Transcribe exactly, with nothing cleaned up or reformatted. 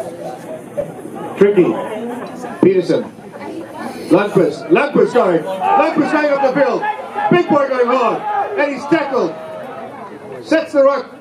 Tricky. Peterson. Lundqvist. Lundqvist going. Lundqvist going up the field. Big boy going hard. And he's tackled. Sets the ruck.